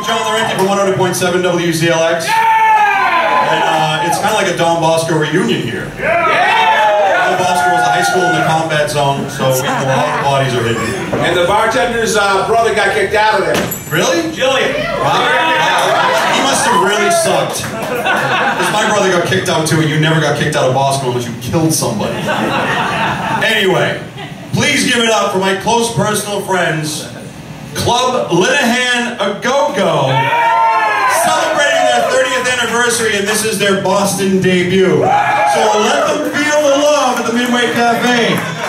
John Laurenti for 100.7 WCLX. And it's kind of like a Don Bosco reunion here. Don Bosco was a high school in the combat zone, so we know a lot of bodies are hidden. And the bartender's brother got kicked out of there. Really? Jillian. Wow. He must have really sucked. Because my brother got kicked out too, and you never got kicked out of Bosco unless you killed somebody. Anyway, please give it up for my close personal friends, Club Linehan A Go-Go, celebrating their 30th anniversary, and this is their Boston debut. So let them feel the love at the Midway Cafe.